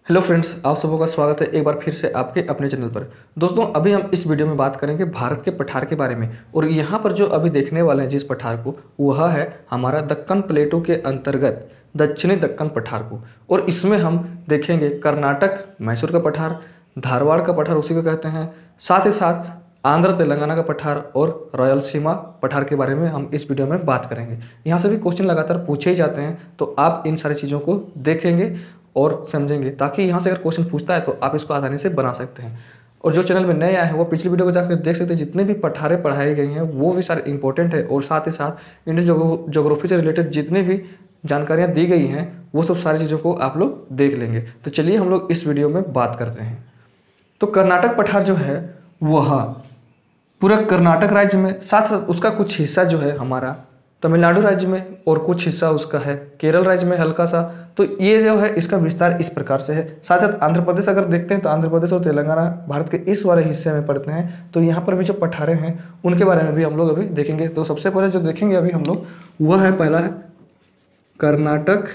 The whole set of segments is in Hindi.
हेलो फ्रेंड्स, आप सबों का स्वागत है एक बार फिर से आपके अपने चैनल पर। दोस्तों, अभी हम इस वीडियो में बात करेंगे भारत के पठार के बारे में। और यहाँ पर जो अभी देखने वाले हैं जिस पठार को, वह है हमारा दक्कन प्लेटू के अंतर्गत दक्षिणी दक्कन पठार को। और इसमें हम देखेंगे कर्नाटक मैसूर का पठार, धारवाड़ का पठार उसी को कहते हैं, साथ ही साथ आंध्र तेलंगाना का पठार और रायलसीमा पठार के बारे में हम इस वीडियो में बात करेंगे। यहाँ से भी क्वेश्चन लगातार पूछे ही जाते हैं, तो आप इन सारी चीज़ों को देखेंगे और समझेंगे, ताकि यहाँ से अगर क्वेश्चन पूछता है तो आप इसको आसानी से बना सकते हैं। और जो चैनल में नए आए हैं वो पिछली वीडियो को जाकर देख सकते हैं, जितने भी पठारें पढ़ाई गई हैं वो भी सारे इंपॉर्टेंट है। और साथ ही साथ इंडियन ज्योग्राफी से रिलेटेड जितनी भी जानकारियाँ दी गई हैं वो सब सारी चीज़ों को आप लोग देख लेंगे। तो चलिए हम लोग इस वीडियो में बात करते हैं। तो कर्नाटक पठार जो है वह पूरा कर्नाटक राज्य में, साथ साथ उसका कुछ हिस्सा जो है हमारा तमिलनाडु राज्य में, और कुछ हिस्सा उसका है केरल राज्य में हल्का सा। तो ये जो है इसका विस्तार इस प्रकार से है। साथ साथ आंध्र प्रदेश अगर देखते हैं तो आंध्र प्रदेश और तेलंगाना भारत के इस वाले हिस्से में पड़ते हैं। तो यहाँ पर भी जो पठारे हैं उनके बारे में भी हम लोग अभी देखेंगे। तो सबसे पहले जो देखेंगे अभी हम लोग वह है, पहला है कर्नाटक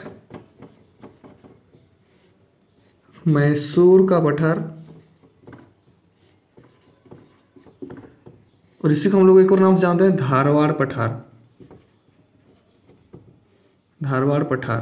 मैसूर का पठार, और इसी को हम लोग एक और नाम से जानते हैं धारवाड़ पठार। धारवाड़ पठार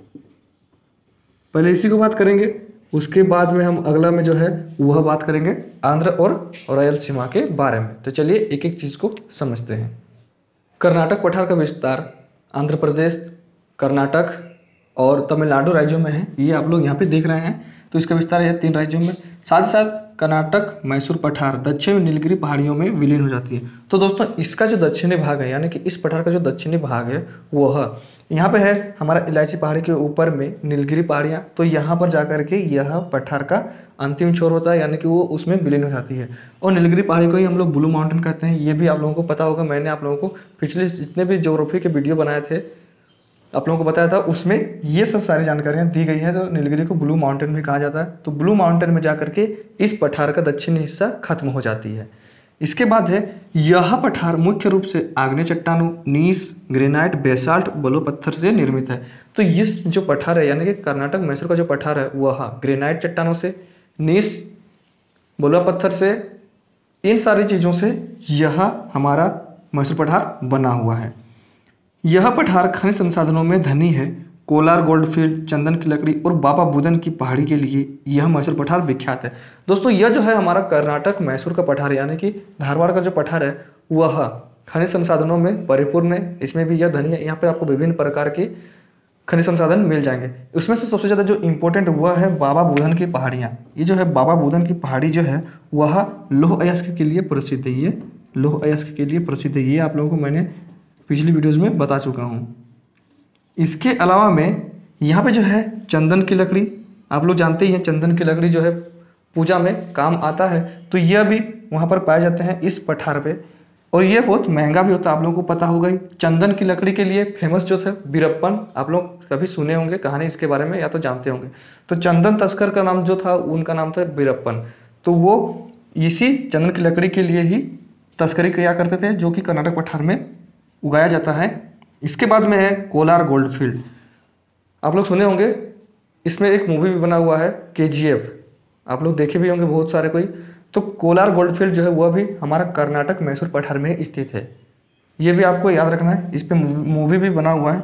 पहले इसी को बात करेंगे, उसके बाद में हम अगला में जो है वह बात करेंगे आंध्र और रायलसीमा के बारे में। तो चलिए एक एक चीज़ को समझते हैं। कर्नाटक पठार का विस्तार आंध्र प्रदेश, कर्नाटक और तमिलनाडु राज्यों में है। ये आप लोग यहाँ पे देख रहे हैं। तो इसका विस्तार है 3 राज्यों में। साथ ही साथ कर्नाटक मैसूर पठार दक्षिण नीलगिरी पहाड़ियों में विलीन हो जाती है। तो दोस्तों, इसका जो दक्षिणी भाग है, यानी कि इस पठार का जो दक्षिणी भाग है वह यहाँ पे है हमारा इलायची पहाड़ी के ऊपर में नीलगिरी पहाड़ियाँ। तो यहाँ पर जाकर के यह पठार का अंतिम छोर होता है, यानी कि वो उसमें विलीन हो जाती है। और नीलगिरी पहाड़ी को ही हम लोग ब्लू माउंटेन कहते हैं। ये भी आप लोगों को पता होगा, मैंने आप लोगों को पिछले जितने भी ज्योग्राफी के वीडियो बनाए थे आप लोगों को बताया था, उसमें ये सब सारी जानकारियाँ दी गई हैं। तो नीलगिरी को ब्लू माउंटेन भी कहा जाता है। तो ब्लू माउंटेन में जाकर के इस पठार का दक्षिणी हिस्सा खत्म हो जाती है। इसके बाद है यह पठार मुख्य रूप से आग्नेय चट्टानों, नीस, ग्रेनाइट, बेसाल्ट, बलुआ पत्थर से निर्मित है। तो इस जो पठार है, यानी कि कर्नाटक मैसूर का जो पठार है वह ग्रेनाइट चट्टानों से, नीस, बलुआ पत्थर से, इन सारी चीज़ों से यह हमारा मैसूर पठार बना हुआ है। यह पठार खनिज संसाधनों में धनी है। कोलार गोल्डफील्ड, चंदन की लकड़ी और बाबा बुदन की पहाड़ी के लिए यह मैसूर पठार विख्यात है। दोस्तों, यह जो है हमारा कर्नाटक मैसूर का पठार, यानी कि धारवाड़ का जो पठार है वह खनिज संसाधनों में परिपूर्ण है। इसमें भी यह धनी है। यहाँ पर आपको विभिन्न प्रकार के खनिज संसाधन मिल जाएंगे। उसमें से सबसे ज़्यादा जो इम्पोर्टेंट वह है बाबा बुदन की पहाड़ियाँ। ये जो है बाबा बुदन की पहाड़ी जो है वह लौह अयस्क के लिए प्रसिद्ध है। ये लौह अयस्क के लिए प्रसिद्ध है। ये आप लोगों को मैंने पिछली वीडियोज़ में बता चुका हूँ। इसके अलावा में यहाँ पे जो है चंदन की लकड़ी, आप लोग जानते ही हैं चंदन की लकड़ी जो है पूजा में काम आता है। तो यह भी वहाँ पर पाए जाते हैं इस पठार पे। और ये बहुत महंगा भी होता है, आप लोगों को पता होगा ही। चंदन की लकड़ी के लिए फेमस जो थे बीरप्पन, आप लोग कभी सुने होंगे कहानी इसके बारे में या तो जानते होंगे। तो चंदन तस्कर का नाम जो था उनका नाम था बीरप्पन। तो वो इसी चंदन की लकड़ी के लिए ही तस्करी किया करते थे, जो कि कर्नाटक पठार में उगाया जाता है। इसके बाद में है कोलार गोल्डफील्ड, आप लोग सुने होंगे। इसमें एक मूवी भी बना हुआ है KGF, आप लोग देखे भी होंगे बहुत सारे कोई। तो कोलार गोल्डफील्ड जो है वह भी हमारा कर्नाटक मैसूर पठार में स्थित है। ये भी आपको याद रखना है, इस पर मूवी भी बना हुआ है।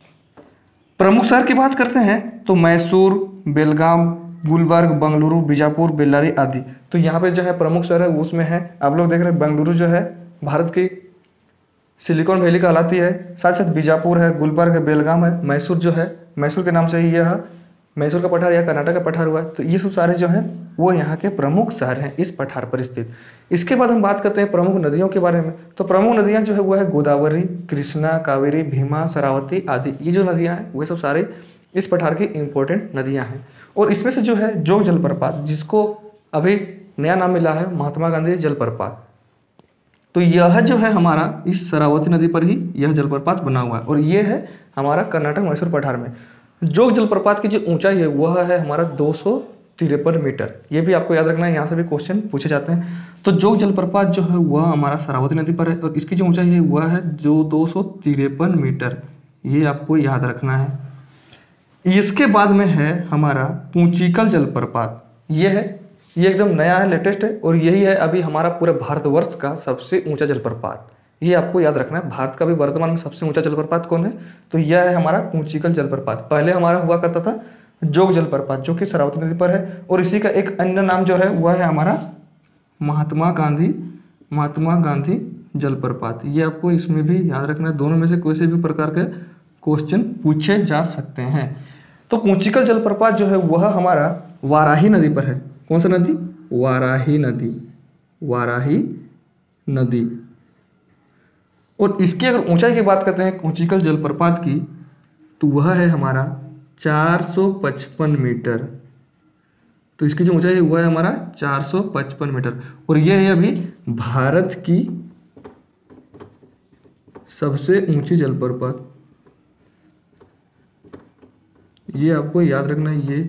प्रमुख शहर की बात करते हैं तो मैसूर, बेलगाम, गुलबर्ग, बेंगलुरु, बीजापुर, बेल्लारी आदि। तो यहाँ पे जो है प्रमुख शहर है उसमें है, आप लोग देख रहे हैं बेंगलुरु जो है भारत की सिलिकॉन वैली कहलाती है। साथ साथ बीजापुर है, गुलबर्ग है, बेलगाम है, मैसूर जो है मैसूर के नाम से ही यह मैसूर का पठार या कर्नाटक का पठार हुआ है। तो ये सब सारे जो हैं वो यहाँ के प्रमुख शहर हैं इस पठार पर स्थित। इसके बाद हम बात करते हैं प्रमुख नदियों के बारे में। तो प्रमुख नदियाँ जो है वो है गोदावरी, कृष्णा, कावेरी, भीमा, शरावती आदि। ये जो नदियाँ हैं वे सब सारे इस पठार की इंपॉर्टेंट नदियाँ हैं। और इसमें से जो है जोग जलप्रपात, जिसको अभी नया नाम मिला है महात्मा गांधी जलप्रपात, तो यह जो है हमारा इस शरावती नदी पर ही यह जलप्रपात बना हुआ है। और ये है हमारा कर्नाटक मैसूर पठार में। जोग जलप्रपात की जो ऊंचाई है वह है हमारा 253 मीटर। ये भी आपको याद रखना है, यहाँ से भी क्वेश्चन पूछे जाते हैं। तो जोग जलप्रपात जो है वह हमारा शरावती नदी पर है और इसकी जो ऊंचाई है वह है जो 253 मीटर। ये आपको याद रखना है। इसके बाद में है हमारा पूंचिकल जलप्रपात। ये है, ये एकदम नया है, लेटेस्ट है, और यही है अभी हमारा पूरे भारतवर्ष का सबसे ऊंचा जलप्रपात। ये आपको याद रखना है, भारत का भी वर्तमान में सबसे ऊंचा जलप्रपात कौन है, तो यह है हमारा पूंचिकल जलप्रपात। पहले हमारा हुआ करता था जोग जलप्रपात, जो कि शरावती नदी पर है, और इसी का एक अन्य नाम जो है वह है हमारा महात्मा गांधी जलप्रपात। ये आपको इसमें भी याद रखना है, दोनों में से कोई से भी प्रकार के क्वेश्चन पूछे जा सकते हैं। तो पूंचिकल जलप्रपात जो है वह हमारा वाराही नदी पर है। कौन सा नदी? वाराही नदी। और इसकी अगर ऊंचाई की बात करते हैं पूंचिकल जलप्रपात की, तो वह है हमारा 455 मीटर। तो इसकी जो ऊंचाई है वह है हमारा 455 मीटर, और यह है अभी भारत की सबसे ऊंची जलप्रपात। ये आपको याद रखना है। ये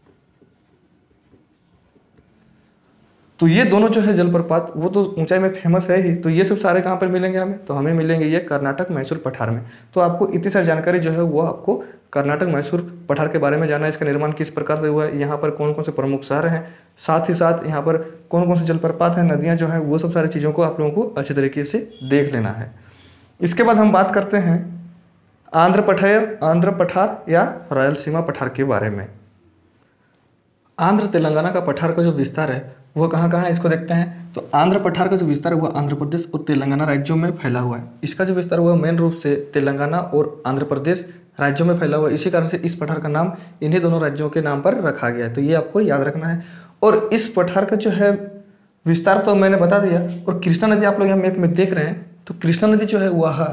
तो ये दोनों जो है जलप्रपात वो तो ऊंचाई में फेमस है ही। तो ये सब सारे कहाँ पर मिलेंगे हमें? तो हमें मिलेंगे ये कर्नाटक मैसूर पठार में। तो आपको इतनी सारी जानकारी जो है वो आपको कर्नाटक मैसूर पठार के बारे में जानना है। इसका निर्माण किस प्रकार से हुआ है, यहाँ पर कौन कौन से प्रमुख शहर हैं, साथ ही साथ यहाँ पर कौन कौन से जलप्रपात हैं, नदियाँ जो हैं, वो सब सारी चीज़ों को आप लोगों को अच्छे तरीके से देख लेना है। इसके बाद हम बात करते हैं आंध्र पठार या रायलसीमा पठार के बारे में। आंध्र तेलंगाना का पठार का जो विस्तार है वह कहाँ कहाँ है, इसको देखते हैं। तो आंध्र पठार का जो विस्तार है वह आंध्र प्रदेश और तेलंगाना राज्यों में फैला हुआ है। इसका जो विस्तार हुआ मेन रूप से तेलंगाना और आंध्र प्रदेश राज्यों में फैला हुआ है। इसी कारण से इस पठार का नाम इन्हीं दोनों राज्यों के नाम पर रखा गया है। तो ये आपको याद रखना है। और इस पठार का जो है विस्तार तो मैंने बता दिया। और कृष्णा नदी आप लोग यहाँ मैप में देख रहे हैं, तो कृष्णा नदी जो है वह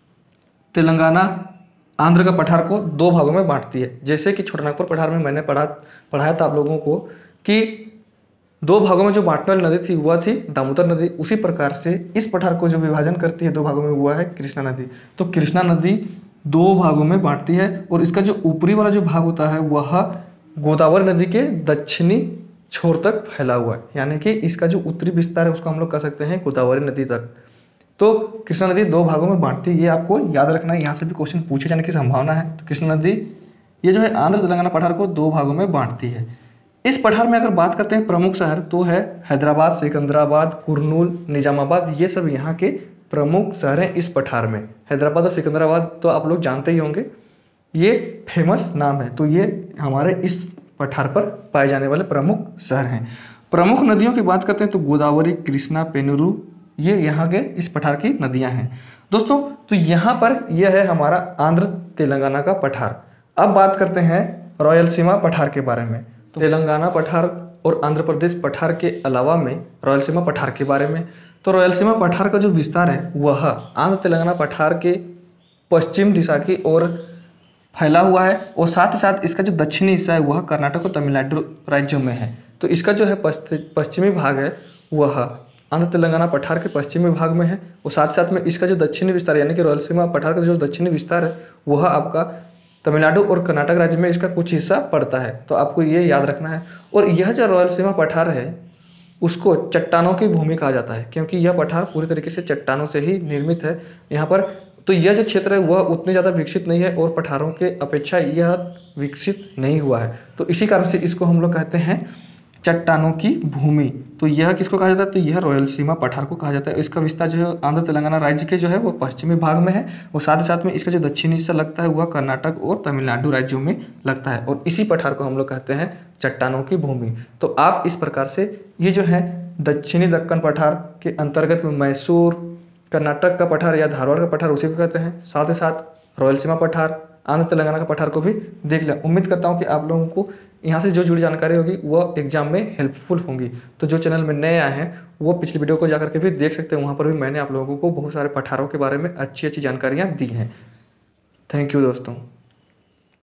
तेलंगाना आंध्र का पठार को दो भागों में बांटती है। जैसे कि छोटानागपुर पठार में मैंने पढ़ाया था आप लोगों को कि दो भागों में जो बांटने वाली नदी थी वह थी दामोदर नदी। उसी प्रकार से इस पठार को जो विभाजन करती है दो भागों में वह है कृष्णा नदी। तो कृष्णा नदी दो भागों में बांटती है, और इसका जो ऊपरी वाला जो भाग होता है वह गोदावरी नदी के दक्षिणी छोर तक फैला हुआ है। यानी कि इसका जो उत्तरी विस्तार है उसको हम लोग कह सकते हैं गोदावरी नदी तक। तो कृष्णा नदी दो भागों में बांटती है, ये आपको याद रखना है। यहाँ से भी क्वेश्चन पूछे जाने की संभावना है। तो कृष्णा नदी ये जो है आंध्र तेलंगाना पठार को दो भागों में बांटती है। इस पठार में अगर बात करते हैं प्रमुख शहर, तो है हैदराबाद, सिकंदराबाद, कुर्नूल, निजामाबाद। ये सब यहाँ के प्रमुख शहर हैं इस पठार में। हैदराबाद और सिकंदराबाद तो आप लोग जानते ही होंगे, ये फेमस नाम है। तो ये हमारे इस पठार पर पाए जाने वाले प्रमुख शहर हैं। प्रमुख नदियों की बात करते हैं तो गोदावरी, कृष्णा, पेनुरू, ये यहाँ के इस पठार की नदियाँ हैं दोस्तों। तो यहाँ पर यह है हमारा आंध्र तेलंगाना का पठार। अब बात करते हैं रायलसीमा पठार के बारे में। तो तेलंगाना पठार और आंध्र प्रदेश पठार के अलावा में रायलसीमा पठार के बारे में। तो रायलसीमा पठार का जो विस्तार है वह आंध्र तेलंगाना पठार के पश्चिम दिशा की ओर फैला हुआ है, और साथ ही साथ इसका जो दक्षिणी हिस्सा है वह कर्नाटक और तमिलनाडु राज्यों में है। तो इसका जो है पश्चिमी भाग है वह आंध्र तेलंगाना पठार के पश्चिमी भाग में है, और साथ साथ में इसका जो दक्षिणी विस्तार यानी कि रायलसीमा पठार का जो दक्षिणी विस्तार है वह आपका तमिलनाडु और कर्नाटक राज्य में इसका कुछ हिस्सा पड़ता है। तो आपको ये याद रखना है। और यह जो रायलसीमा पठार है उसको चट्टानों की भूमि कहा जाता है, क्योंकि यह पठार पूरी तरीके से चट्टानों से ही निर्मित है यहाँ पर। तो यह जो क्षेत्र है वह उतने ज़्यादा विकसित नहीं है, और पठारों के अपेक्षा यह विकसित नहीं हुआ है। तो इसी कारण से इसको हम लोग कहते हैं चट्टानों की भूमि। तो यह किसको कहा जाता है? तो यह रायलसीमा पठार को कहा जाता है। इसका विस्तार जो है आंध्र तेलंगाना राज्य के जो है वो पश्चिमी भाग में है, और साथ ही साथ में इसका जो दक्षिणी हिस्सा लगता है वह कर्नाटक और तमिलनाडु राज्यों में लगता है, और इसी पठार को हम लोग कहते हैं चट्टानों की भूमि। तो आप इस प्रकार से ये जो है दक्षिणी दक्कन पठार के अंतर्गत में मैसूर, कर्नाटक का पठार या धारवाड़ का पठार उसी को कहते हैं, साथ ही साथ रायलसीमा पठार, आंध्र तेलंगाना का पठार को भी देख लें। उम्मीद करता हूँ कि आप लोगों को यहाँ से जो जुड़ी जानकारी होगी वो एग्जाम में हेल्पफुल होंगी। तो जो चैनल में नए आए हैं वो पिछली वीडियो को जाकर के भी देख सकते हैं, वहाँ पर भी मैंने आप लोगों को बहुत सारे पठारों के बारे में अच्छी अच्छी जानकारियाँ दी हैं। थैंक यू दोस्तों।